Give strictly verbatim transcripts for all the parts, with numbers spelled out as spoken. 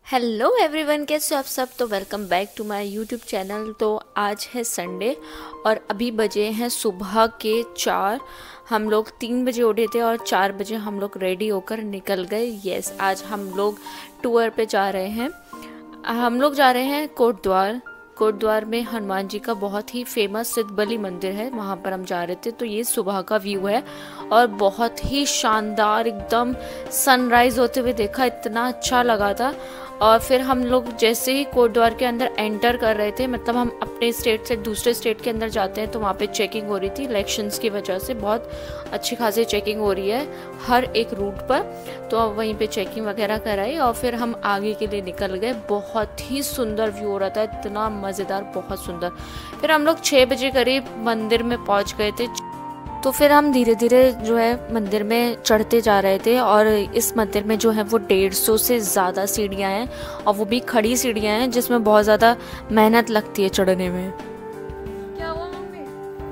Hello everyone, कैसे हो आप सब। तो welcome back to my YouTube channel. तो आज है संडे और अभी बजे हैं सुबह के चार। हम लोग तीन बजे उठे थे और चार बजे हम लोग रेडी होकर निकल गए। यस, आज हम लोग टूर पे जा रहे हैं। हम लोग जा रहे हैं कोटद्वार। कोटद्वार में हनुमान जी का बहुत ही फेमस सिद्धबली मंदिर है, वहाँ पर हम जा रहे थे। तो ये सुबह का व्यू है और बहुत ही शानदार, एकदम सनराइज होते हुए देखा, इतना अच्छा लगा था। और फिर हम लोग जैसे ही कोटद्वार के अंदर एंटर कर रहे थे, मतलब हम अपने स्टेट से दूसरे स्टेट के अंदर जाते हैं, तो वहाँ पे चेकिंग हो रही थी। इलेक्शंस की वजह से बहुत अच्छी खासी चेकिंग हो रही है हर एक रूट पर। तो वहीं पे चेकिंग वगैरह कराई और फिर हम आगे के लिए निकल गए। बहुत ही सुंदर व्यू हो रहा था, इतना मज़ेदार, बहुत सुंदर। फिर हम लोग छः बजे करीब मंदिर में पहुँच गए थे। तो फिर हम धीरे धीरे जो है मंदिर में चढ़ते जा रहे थे। और इस मंदिर में जो है वो डेढ़ सौ से ज़्यादा सीढ़ियाँ हैं और वो भी खड़ी सीढ़ियाँ हैं, जिसमें बहुत ज़्यादा मेहनत लगती है चढ़ने में। क्या हुआ मम्मी?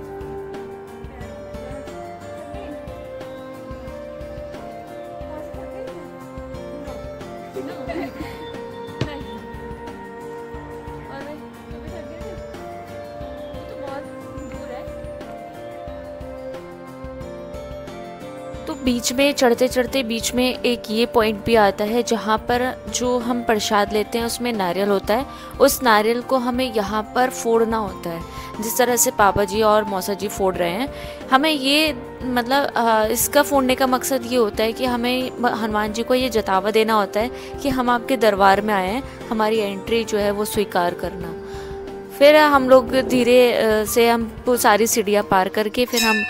तो बीच में चढ़ते चढ़ते बीच में एक ये पॉइंट भी आता है जहाँ पर जो हम प्रसाद लेते हैं उसमें नारियल होता है। उस नारियल को हमें यहाँ पर फोड़ना होता है, जिस तरह से पापा जी और मौसा जी फोड़ रहे हैं। हमें ये मतलब इसका फोड़ने का मकसद ये होता है कि हमें हनुमान जी को ये जतावा देना होता है कि हम आपके दरबार में आए हैं, हमारी एंट्री जो है वो स्वीकार करना। फिर हम लोग धीरे से हम सारी सीढ़ियाँ पार करके फिर हम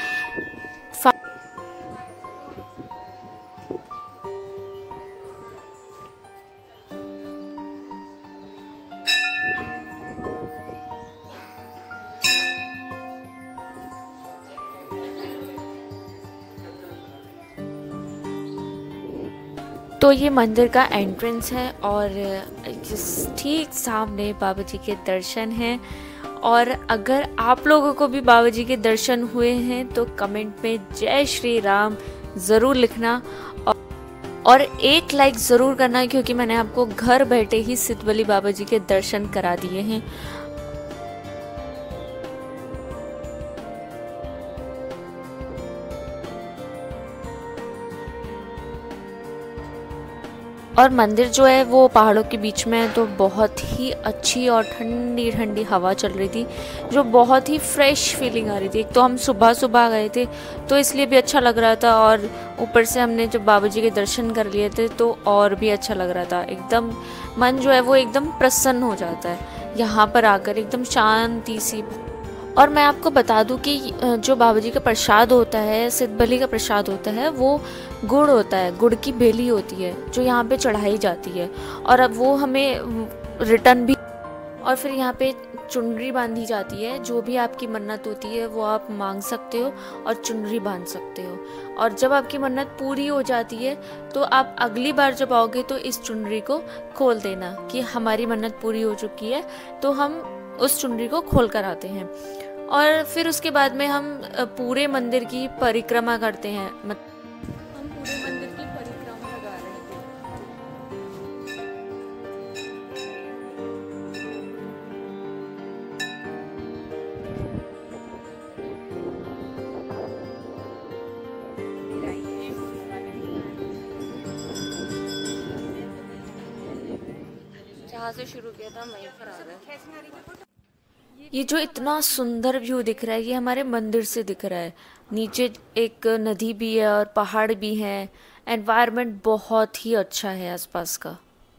तो ये मंदिर का एंट्रेंस है और ठीक सामने बाबा जी के दर्शन हैं। और अगर आप लोगों को भी बाबा जी के दर्शन हुए हैं तो कमेंट में जय श्री राम ज़रूर लिखना और एक लाइक ज़रूर करना, क्योंकि मैंने आपको घर बैठे ही सिद्धबली बाबा जी के दर्शन करा दिए हैं। और मंदिर जो है वो पहाड़ों के बीच में है, तो बहुत ही अच्छी और ठंडी ठंडी हवा चल रही थी, जो बहुत ही फ्रेश फीलिंग आ रही थी। एक तो हम सुबह सुबह गए थे तो इसलिए भी अच्छा लग रहा था, और ऊपर से हमने जब बाबा जी के दर्शन कर लिए थे तो और भी अच्छा लग रहा था। एकदम मन जो है वो एकदम प्रसन्न हो जाता है यहाँ पर आकर, एकदम शांति सी। और मैं आपको बता दूं कि जो बाबा जी का प्रसाद होता है, सिद्धबली का प्रसाद होता है, वो गुड़ होता है, गुड़ की बेली होती है जो यहाँ पे चढ़ाई जाती है। और अब वो हमें रिटर्न भी, और फिर यहाँ पे चुनरी बांधी जाती है। जो भी आपकी मन्नत होती है वो आप मांग सकते हो और चुनरी बांध सकते हो। और जब आपकी मन्नत पूरी हो जाती है तो आप अगली बार जब आओगे तो इस चुनरी को खोल देना कि हमारी मन्नत पूरी हो चुकी है, तो हम उस चुनरी को खोल कर आते हैं। और फिर उसके बाद में हम पूरे मंदिर की परिक्रमा करते हैं। हम पूरे मंदिर की परिक्रमा लगा रहे थे। जहाँ से शुरू किया था वहीं पर आ गए। ये जो इतना सुंदर व्यू दिख रहा है ये हमारे मंदिर से दिख रहा है। नीचे एक नदी भी है और पहाड़ भी हैं। एनवायरनमेंट बहुत ही अच्छा है आसपास का।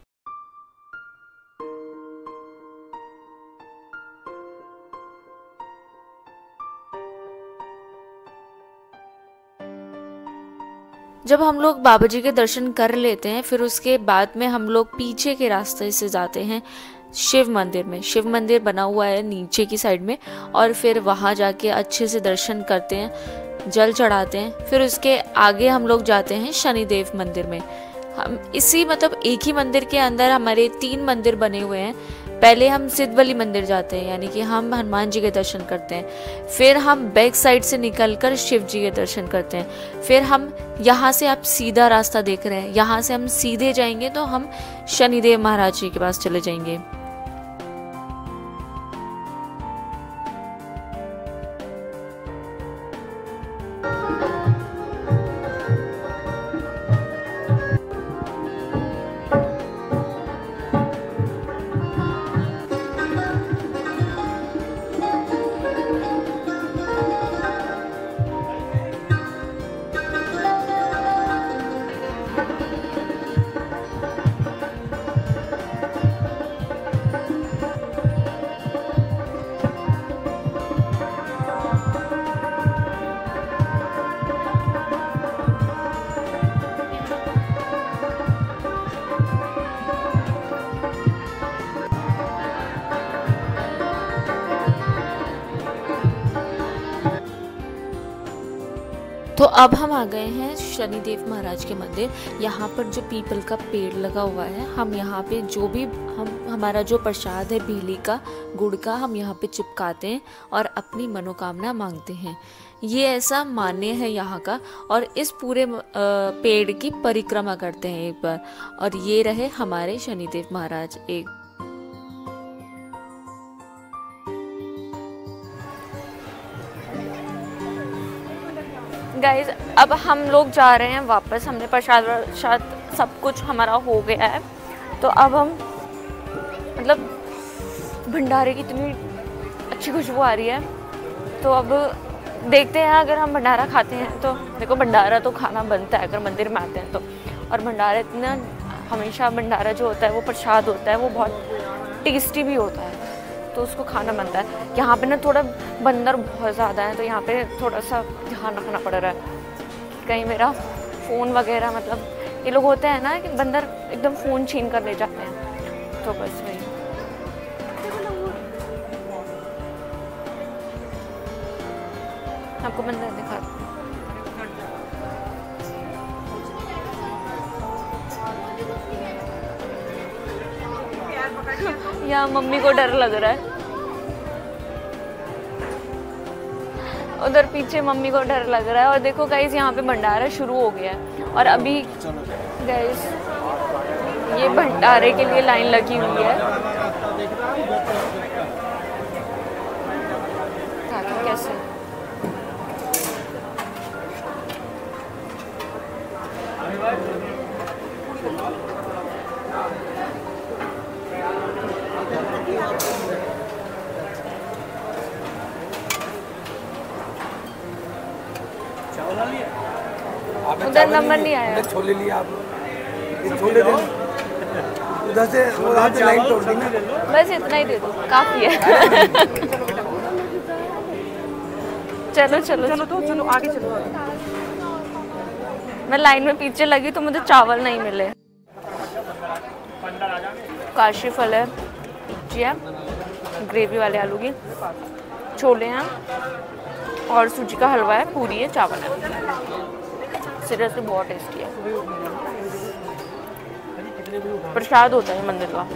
जब हम लोग बाबा जी के दर्शन कर लेते हैं फिर उसके बाद में हम लोग पीछे के रास्ते से जाते हैं शिव मंदिर में। शिव मंदिर बना हुआ है नीचे की साइड में, और फिर वहाँ जाके अच्छे से दर्शन करते हैं, जल चढ़ाते हैं। फिर उसके आगे हम लोग जाते हैं शनिदेव मंदिर में। हम इसी मतलब एक ही मंदिर के अंदर हमारे तीन मंदिर बने हुए हैं। पहले हम सिद्धबली मंदिर जाते हैं, यानी कि हम हनुमान जी के दर्शन करते हैं। फिर हम बैक साइड से निकलकर शिव जी के दर्शन करते हैं। फिर हम यहाँ से आप सीधा रास्ता देख रहे हैं, यहाँ से हम सीधे जाएंगे तो हम शनिदेव महाराज जी के पास चले जाएंगे। तो अब हम आ गए हैं शनिदेव महाराज के मंदिर। यहाँ पर जो पीपल का पेड़ लगा हुआ है, हम यहाँ पे जो भी हम हमारा जो प्रसाद है बीली का, गुड़ का, हम यहाँ पे चिपकाते हैं और अपनी मनोकामना मांगते हैं। ये ऐसा मान्य है यहाँ का। और इस पूरे पेड़ की परिक्रमा करते हैं एक बार। और ये रहे हमारे शनिदेव महाराज। एक गाइज अब हम लोग जा रहे हैं वापस। हमने प्रसाद प्रसाद सब कुछ हमारा हो गया है। तो अब हम मतलब भंडारे की इतनी अच्छी खुशबू आ रही है, तो अब देखते हैं अगर हम भंडारा खाते हैं तो। देखो भंडारा तो खाना बनता है अगर मंदिर में आते हैं तो। और भंडारा इतना, हमेशा भंडारा जो होता है वो प्रसाद होता है, वो बहुत टेस्टी भी होता है, तो उसको खाना बनता है। यहाँ पे ना थोड़ा बंदर बहुत ज़्यादा है, तो यहाँ पे थोड़ा सा ध्यान रखना पड़ रहा है कि कहीं मेरा फ़ोन वगैरह, मतलब ये लोग होते हैं ना कि बंदर एकदम फ़ोन छीन कर ले जाते हैं, तो बस वही। आपको बंदर दिखा, यहाँ मम्मी को डर लग रहा है, उधर पीछे मम्मी को डर लग रहा है। और देखो गाइस यहाँ पे भंडारा शुरू हो गया है। और अभी गाइस ये भंडारे के लिए लाइन लगी हुई है। कैसे उधर नंबर नहीं आया। छोले लिए आप, छोले दे उधर से उधर से लाइन तोड़ दी ना। बस इतना ही दे दो, काफी है। चलो चलो चलो तो चलो आगे चलो। मैं लाइन में पीछे लगी तो मुझे चावल नहीं मिले। काशी फल है, जी है, ग्रेवी वाले आलू की, छोले हैं और सूजी का हलवा है, पूरी है, चावल है। सीरियसली बहुत टेस्टी है। प्रसाद होता है मंदिर का।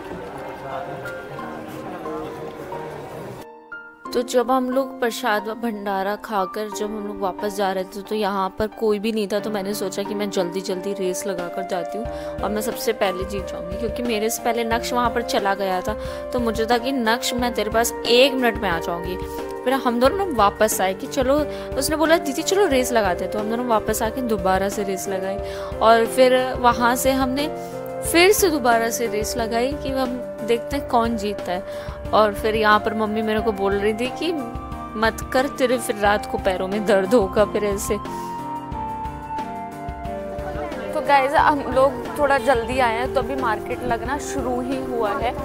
तो जब हम लोग प्रसाद व भंडारा खाकर जब हम लोग वापस जा रहे थे तो यहाँ पर कोई भी नहीं था, तो मैंने सोचा कि मैं जल्दी जल्दी रेस लगा कर जाती हूँ और मैं सबसे पहले जीत जाऊँगी, क्योंकि मेरे से पहले नक्श वहाँ पर चला गया था। तो मुझे था कि नक्श मैं तेरे पास एक मिनट में आ जाऊँगी। फिर हम दोनों ना वापस आए कि चलो, उसने बोला दीदी चलो रेस लगाते, तो हम दोनों वापस आके दोबारा से रेस लगाई। और फिर वहाँ से हमने फिर से दोबारा से रेस लगाई कि हम देखते हैं कौन जीतता है। और फिर यहाँ पर मम्मी मेरे को बोल रही थी कि मत कर, तेरे फिर रात को पैरों में दर्द होगा फिर ऐसे। तो गाइस हम लोग थोड़ा जल्दी आए हैं, तो अभी मार्केट लगना शुरू ही हुआ है।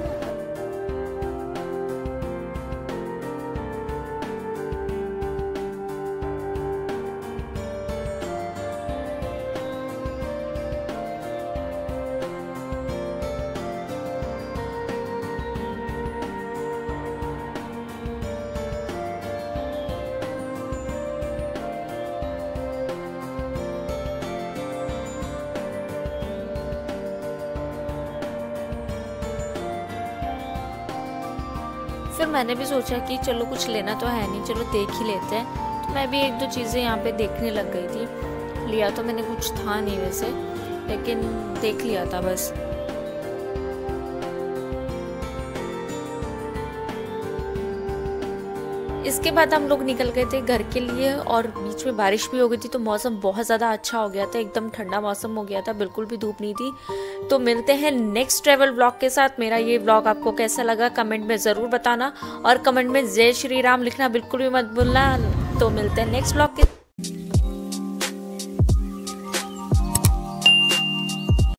फिर मैंने भी सोचा कि चलो कुछ लेना तो है नहीं, चलो देख ही लेते हैं। तो मैं भी एक दो चीज़ें यहाँ पे देखने लग गई थी, लिया तो मैंने कुछ था नहीं वैसे, लेकिन देख लिया था बस। इसके बाद हम लोग निकल गए थे घर के लिए और बीच में बारिश भी हो गई थी, तो मौसम बहुत ज़्यादा अच्छा हो गया था, एकदम ठंडा मौसम हो गया था, बिल्कुल भी धूप नहीं थी। तो मिलते हैं नेक्स्ट ट्रैवल व्लॉग के साथ। मेरा ये व्लॉग आपको कैसा लगा कमेंट में ज़रूर बताना, और कमेंट में जय श्री राम लिखना बिल्कुल भी मत भूलना। तो मिलते हैं नेक्स्ट व्लॉग के